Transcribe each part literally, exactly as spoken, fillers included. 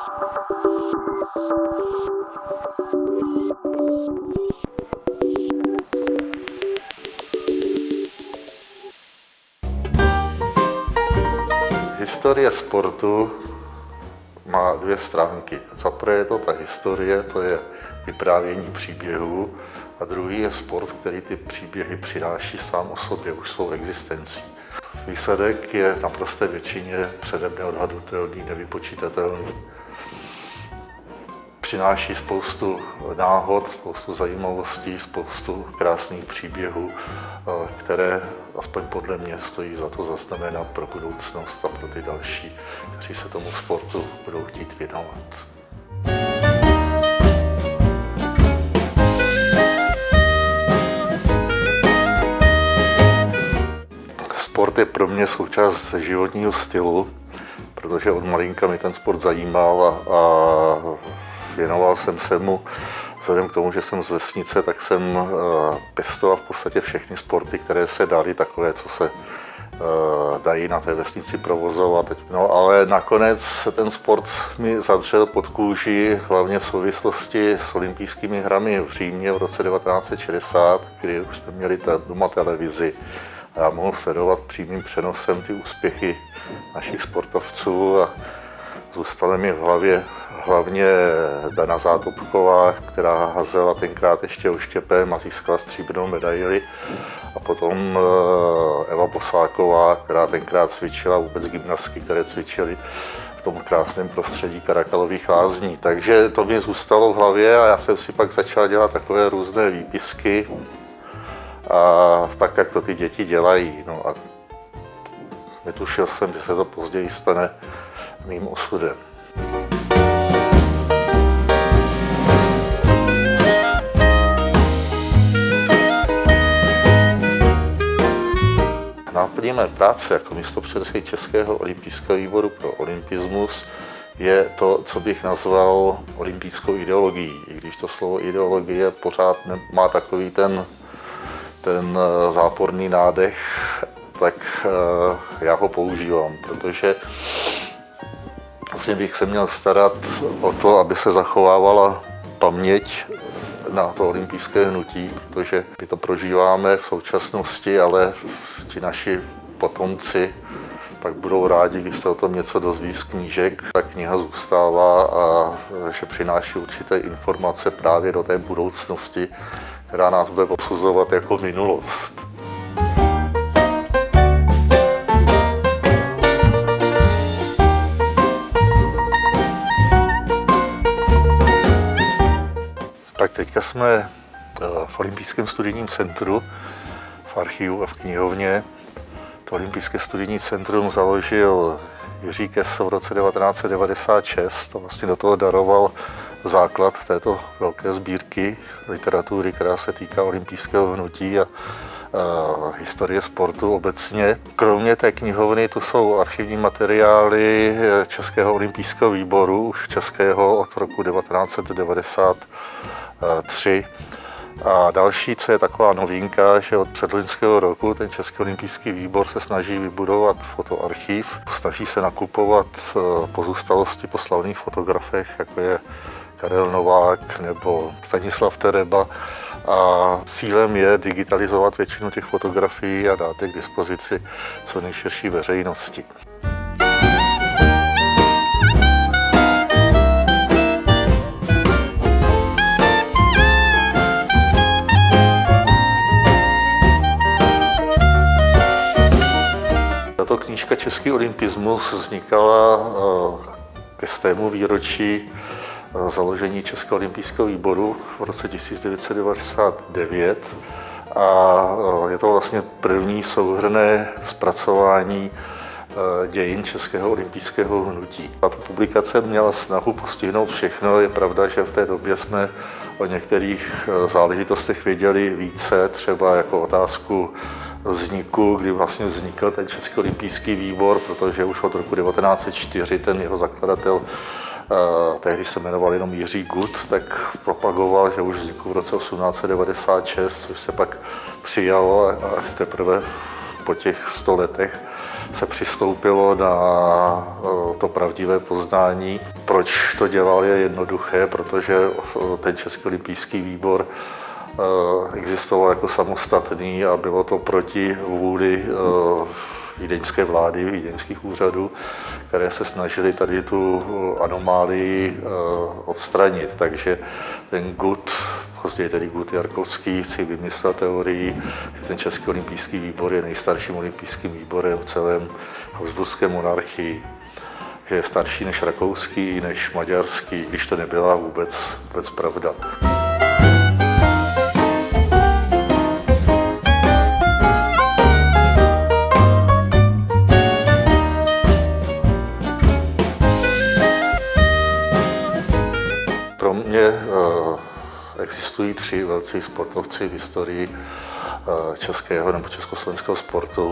Historie sportu má dvě stránky. Za prvé je to ta historie, to je vyprávění příběhů, a druhý je sport, který ty příběhy přináší sám o sobě, už svou existencí. Výsledek je v naprosté většině předem neodhadnutelný, nevypočitatelný. Přináší spoustu náhod, spoustu zajímavostí, spoustu krásných příběhů, které, aspoň podle mě, stojí za to zaznamenat pro budoucnost a pro ty další, kteří se tomu sportu budou chtít věnovat. Sport je pro mě součást životního stylu, protože od malinka mi ten sport zajímal a, a věnoval jsem se mu. Vzhledem k tomu, že jsem z vesnice, tak jsem pěstoval v podstatě všechny sporty, které se daly, takové, co se dají na té vesnici provozovat. No ale nakonec se ten sport mi zadřel pod kůži, hlavně v souvislosti s olympijskými hrami v Římě v roce devatenáct set šedesát, kdy už jsme měli doma televizi. A já mohl sledovat přímým přenosem ty úspěchy našich sportovců a zůstala mi v hlavě hlavně Dana Zátopková, která hazela tenkrát ještě oštěpem a získala stříbrnou medaili. A potom Eva Bosáková, která tenkrát cvičila vůbec gymnastky, které cvičily v tom krásném prostředí Karakalových lázní. Takže to mi zůstalo v hlavě a já jsem si pak začal dělat takové různé výpisky, a tak, jak to ty děti dělají. No a netušil jsem, že se to později stane mým osudem. Náplní mé práce jako místopředsedy Českého olympijského výboru pro olympismus je to, co bych nazval olympijskou ideologií. I když to slovo ideologie pořád má takový ten, ten záporný nádech, tak já ho používám, protože vlastně bych se měl starat o to, aby se zachovávala paměť na to olympijské hnutí, protože my to prožíváme v současnosti, ale ti naši potomci pak budou rádi, když se o tom něco dozví z knížek. Ta kniha zůstává a že přináší určité informace právě do té budoucnosti, která nás bude posuzovat jako minulost. Tak teďka jsme v Olympijském studijním centru, v archivu a v knihovně. To Olympijské studijní centrum založil Jiří Kessel v roce devatenáct set devadesát šest a vlastně do toho daroval základ této velké sbírky literatury, která se týká olympijského hnutí a, a historie sportu obecně. Kromě té knihovny tu jsou archivní materiály Českého olympijského výboru, už českého od roku devatenáct set devadesát tři. A další, co je taková novinka, že od předloňského roku ten Český olympijský výbor se snaží vybudovat fotoarchiv, snaží se nakupovat pozůstalosti po slavných fotografech, jako je Karel Novák nebo Stanislav Tereba. A cílem je digitalizovat většinu těch fotografií a dát je k dispozici co nejširší veřejnosti. Tato knížka Český olympismus vznikala ke stému výročí založení Českého olympijského výboru v roce tisíc devět set devadesát devět a je to vlastně první souhrnné zpracování dějin Českého olympijského hnutí. Tato publikace měla snahu postihnout všechno. Je pravda, že v té době jsme o některých záležitostech věděli více, třeba jako otázku vzniku, kdy vlastně vznikl ten Český olympijský výbor, protože už od roku devatenáct set čtyři ten jeho zakladatel, tehdy se jmenoval jenom Jiří Gut, tak propagoval, že už vznikl v roce osmnáct set devadesát šest, což se pak přijalo až teprve po těch sto letech se přistoupilo na to pravdivé poznání. Proč to dělal, je jednoduché, protože ten Český olympijský výbor existoval jako samostatný a bylo to proti vůli vídeňské vlády, vídeňských úřadů, které se snažili tady tu anomálii odstranit. Takže ten Gut, později tedy Gut Jarkovský, si vymyslel teorii, že ten Český olympijský výbor je nejstarším olympijským výborem v celém habsburské monarchii, že je starší než rakouský, než maďarský, když to nebyla vůbec, vůbec pravda. Pro mě existují tři velcí sportovci v historii českého nebo československého sportu.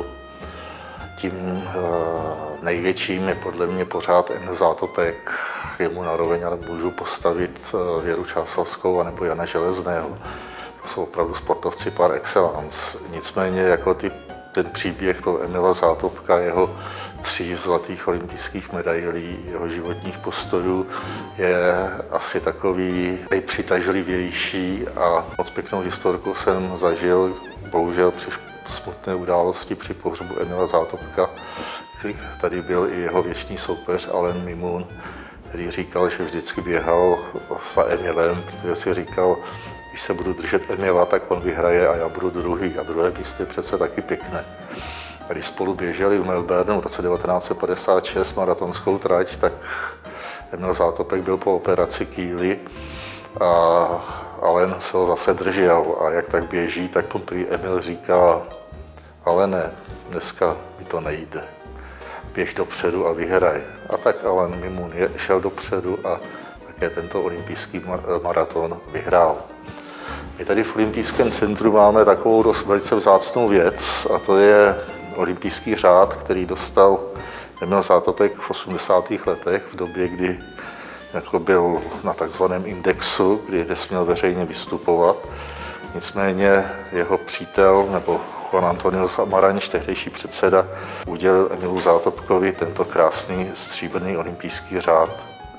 Tím největším je podle mě pořád Emil Zátopek, jemu naroveň, ale můžu postavit Věru Čáslavskou anebo Jana Železného. To jsou opravdu sportovci par excellence. Nicméně jako ty, ten příběh toho Emila Zátopka, jeho tří zlatých olympijských medailí, jeho životních postojů je asi takový nejpřitažlivější a moc pěknou historku jsem zažil, bohužel při smutné události při pohřbu Emila Zátopka. Tady byl i jeho věčný soupeř Alain Mimoun, který říkal, že vždycky běhal za Emilem, protože si říkal, když se budu držet Emila, tak on vyhraje a já budu druhý. A druhé místo je přece taky pěkné. A když spolu běželi v Melbourneu v roce devatenáct set padesát šest maratonskou trať, tak Emil Zátopek byl po operaci kýly a Alain se ho zase držel. A jak tak běží, tak mu prý Emil říká, ale ne, dneska mi to nejde. Běž dopředu a vyhraj. A tak Alain Mimoun šel dopředu a také tento olympijský maraton vyhrál. My tady v olympijském centru máme takovou dost velice vzácnou věc a to je olympijský řád, který dostal Emil Zátopek v osmdesátých letech, v době, kdy jako byl na takzvaném indexu, kdy nesměl veřejně vystupovat. Nicméně jeho přítel, nebo Juan Antonio Samaranch, tehdejší předseda, udělil Emilu Zátopkovi tento krásný stříbrný olympijský řád.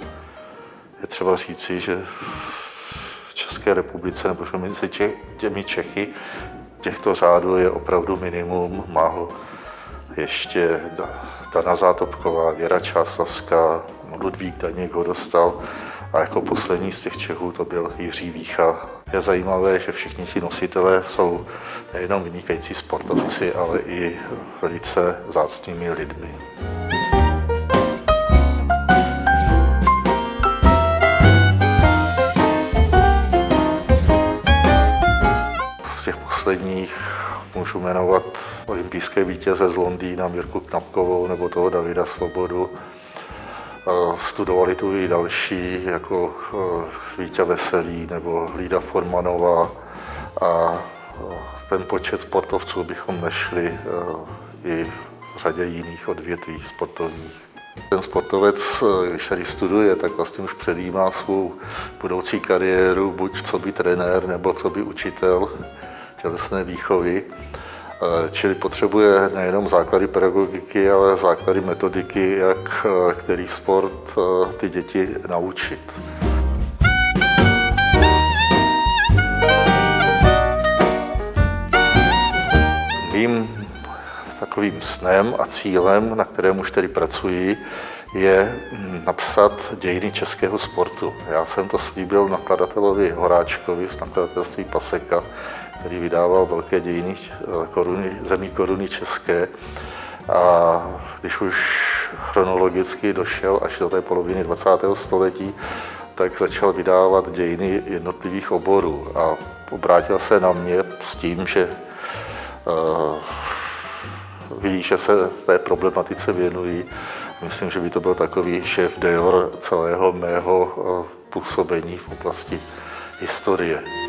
Je třeba říci, že v České republice, nebo že mezi těmi Čechy, těchto řádů je opravdu minimum. Má ho ještě Dana Zátopková, Věra Čáslavská, Ludvík Daněk ho dostal a jako poslední z těch Čechů to byl Jiří Vícha. Je zajímavé, že všichni ti nositelé jsou nejenom vynikající sportovci, ale i velice vzácnými lidmi. Z těch posledních můžu jmenovat olympijské vítěze z Londýna, Mirku Knapkovou nebo toho Davida Svobodu. Studovali tu i další, jako Víťa Veselý nebo Lída Formanová a ten počet sportovců bychom našli i v řadě jiných odvětví sportovních. Ten sportovec, když tady studuje, tak vlastně už předjímá svou budoucí kariéru, buď co by trenér nebo co by učitel tělesné výchovy. Čili potřebuje nejenom základy pedagogiky, ale základy metodiky, jak který sport ty děti naučit. Mým takovým snem a cílem, na kterém už tedy pracuji, je napsat dějiny českého sportu. Já jsem to slíbil nakladatelovi Horáčkovi z nakladatelství Paseka, který vydával velké dějiny koruny, zemí koruny české. A když už chronologicky došel až do té poloviny dvacátého století, tak začal vydávat dějiny jednotlivých oborů a obrátil se na mě s tím, že uh, ví, že se té problematice věnují. Myslím, že by to byl takový šéf d'œuvre celého mého uh, působení v oblasti historie.